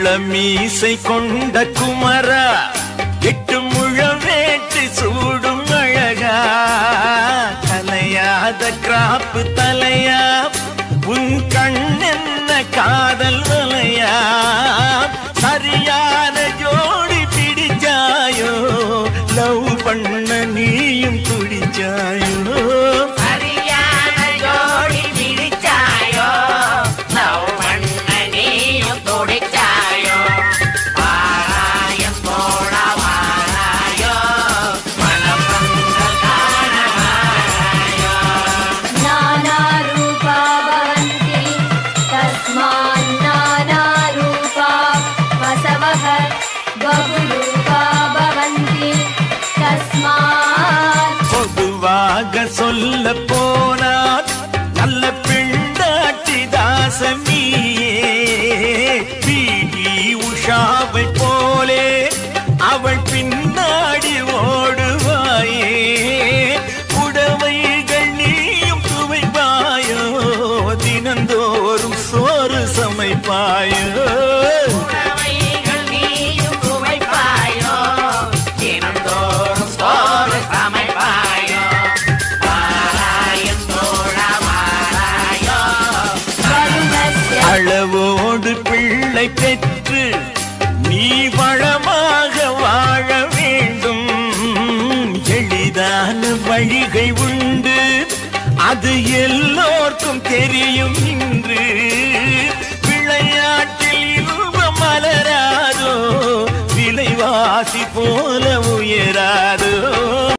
இளமீசை கொண்ட குமரா, 8 முழம் வேட்டு சூடும் அழகா, கலையாத கிராப்பு தலையா, உன் கண்ணென்ன காதல் வலையா, சரியான ஜோடி பிடிச்சாயோ, லவ் பண்ண நீயும் துடிச்சாயோ, சரியான ஜோடி பிடிச்சாயோ, லவ் பண்ண நீயும் துடிச்சாயோ, வாராயம் போட வாராயோ, மனப்பங்கள் காண வாராயோ. नाना रूपा भवन्ति तस्मान् नाना रूपा वसवः बहुरूपा भवन्ति तस्मात् பொதுவாக சொல்ல போனால் நல்ல பெண்டாட்டி தாசமியே, பிடி உஷாவை போலே அவள் பின்னாடி ஓடுவாயே, புடவைகள் நீயும் துவைப்பாயோ, தினந்தோறும் சோறு சமைப்பாயோ, புடவைகள் நீயும் துவைப்பாயோ, தினந்தோறும் சோறு சமைப்பாயோ, வாராயம் தோழ வாராயோ. வருणस्य அளவோடு பிள்ளை பெற்று நீ வளமாக வாழ வேண்டும், எளிதான வழிகை உண்டு, அது எல்லோர்க்கும் தெரியும் இன்று, விளையாட்டில் இன்பம் மலராதோ, விலைவாசி போல உயராதோ.